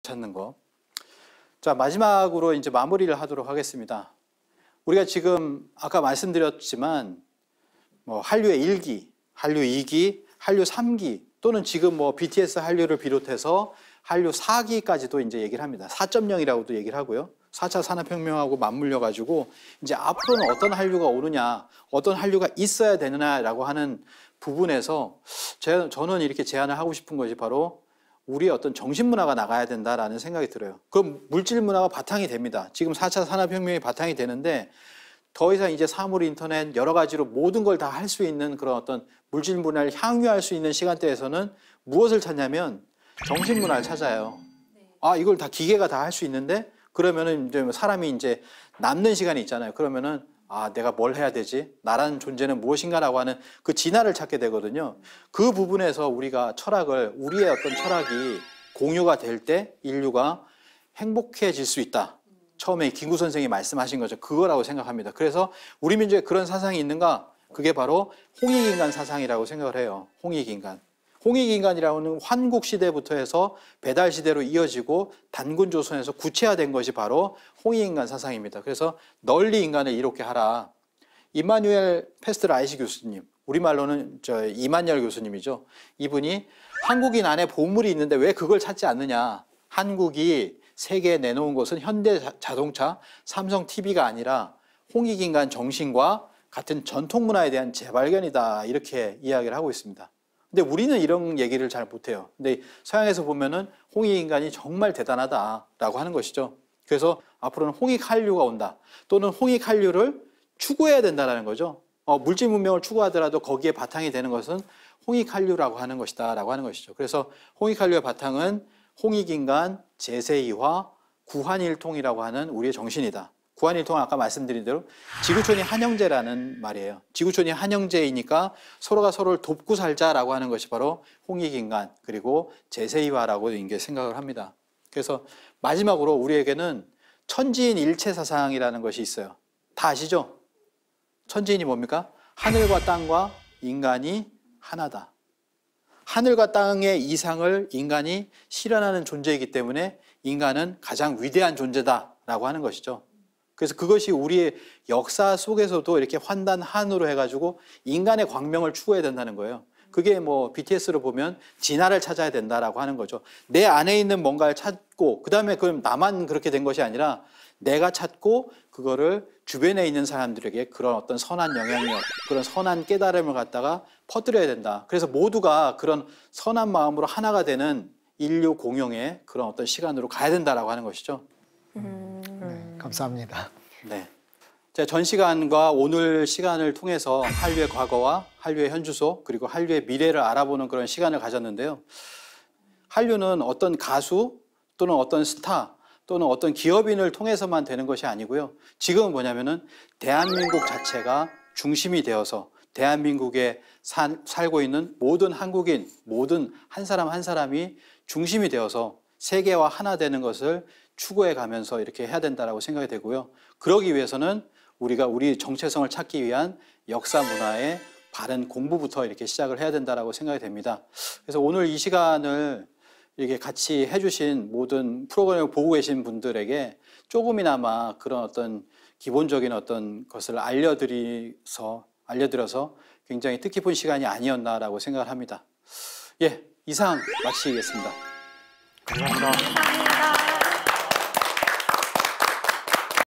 찾는 거. 자, 마지막으로 이제 마무리를 하도록 하겠습니다. 우리가 지금 아까 말씀드렸지만 뭐 한류의 1기, 한류 2기, 한류 3기 또는 지금 뭐 BTS 한류를 비롯해서 한류 4기까지도 이제 얘기를 합니다. 4.0이라고도 얘기를 하고요. 4차 산업혁명하고 맞물려 가지고 이제 앞으로는 어떤 한류가 오느냐, 어떤 한류가 있어야 되느냐라고 하는 부분에서 저는 이렇게 제안을 하고 싶은 것이 바로 우리의 어떤 정신문화가 나가야 된다라는 생각이 들어요. 그럼 물질문화가 바탕이 됩니다. 지금 4차 산업혁명이 바탕이 되는데 더 이상 이제 사물, 인터넷 여러 가지로 모든 걸 다 할 수 있는 그런 어떤 물질문화를 향유할 수 있는 시간대에서는 무엇을 찾냐면 정신문화를 찾아요. 아, 이걸 다 기계가 다 할 수 있는데 그러면은 이제 사람이 이제 남는 시간이 있잖아요. 그러면은 아, 내가 뭘 해야 되지? 나라는 존재는 무엇인가라고 하는 그 진화를 찾게 되거든요. 그 부분에서 우리가 우리의 어떤 철학이 공유가 될 때 인류가 행복해질 수 있다. 처음에 김구 선생이 말씀하신 거죠. 그거라고 생각합니다. 그래서 우리 민족에 그런 사상이 있는가? 그게 바로 홍익인간 사상이라고 생각을 해요. 홍익인간. 홍익인간이라는 환국 시대부터 해서 배달 시대로 이어지고 단군 조선에서 구체화된 것이 바로 홍익인간 사상입니다. 그래서 널리 인간을 이롭게 하라. 이마누엘 페스트라이시 교수님, 우리말로는 이만열 교수님이죠. 이분이 한국인 안에 보물이 있는데 왜 그걸 찾지 않느냐. 한국이 세계에 내놓은 것은 현대 자동차, 삼성 TV가 아니라 홍익인간 정신과 같은 전통 문화에 대한 재발견이다. 이렇게 이야기를 하고 있습니다. 근데 우리는 이런 얘기를 잘 못해요. 근데 서양에서 보면은 홍익인간이 정말 대단하다라고 하는 것이죠. 그래서 앞으로는 홍익한류가 온다. 또는 홍익한류를 추구해야 된다는 거죠. 물질 문명을 추구하더라도 거기에 바탕이 되는 것은 홍익한류라고 하는 것이다라고 하는 것이죠. 그래서 홍익한류의 바탕은 홍익인간, 제세이화, 구한일통이라고 하는 우리의 정신이다. 구한일통은 아까 말씀드린 대로 지구촌이 한형제라는 말이에요. 지구촌이 한형제이니까 서로가 서로를 돕고 살자라고 하는 것이 바로 홍익인간 그리고 제세이화라고 이게 생각을 합니다. 그래서 마지막으로 우리에게는 천지인 일체사상이라는 것이 있어요. 다 아시죠? 천지인이 뭡니까? 하늘과 땅과 인간이 하나다. 하늘과 땅의 이상을 인간이 실현하는 존재이기 때문에 인간은 가장 위대한 존재다라고 하는 것이죠. 그래서 그것이 우리의 역사 속에서도 이렇게 환단한으로 해가지고 인간의 광명을 추구해야 된다는 거예요. 그게 뭐 BTS를 보면 진화를 찾아야 된다라고 하는 거죠. 내 안에 있는 뭔가를 찾고 그다음에 그럼 나만 그렇게 된 것이 아니라 내가 찾고 그거를 주변에 있는 사람들에게 그런 어떤 선한 영향력, 그런 선한 깨달음을 갖다가 퍼뜨려야 된다. 그래서 모두가 그런 선한 마음으로 하나가 되는 인류 공용의 그런 어떤 시간으로 가야 된다라고 하는 것이죠. 감사합니다. 네. 제가 전 시간과 오늘 시간을 통해서 한류의 과거와 한류의 현주소 그리고 한류의 미래를 알아보는 그런 시간을 가졌는데요. 한류는 어떤 가수 또는 어떤 스타 또는 어떤 기업인을 통해서만 되는 것이 아니고요. 지금은 뭐냐면은 대한민국 자체가 중심이 되어서 대한민국에 살고 있는 모든 한국인, 모든 한 사람 한 사람이 중심이 되어서 세계와 하나 되는 것을 추구해 가면서 이렇게 해야 된다고 생각이 되고요. 그러기 위해서는 우리가 우리 정체성을 찾기 위한 역사 문화의 바른 공부부터 이렇게 시작을 해야 된다고 생각이 됩니다. 그래서 오늘 이 시간을 이렇게 같이 해주신 모든 프로그램을 보고 계신 분들에게 조금이나마 그런 어떤 기본적인 어떤 것을 알려드려서 굉장히 뜻깊은 시간이 아니었나라고 생각을 합니다. 예, 이상 마치겠습니다. 감사합니다.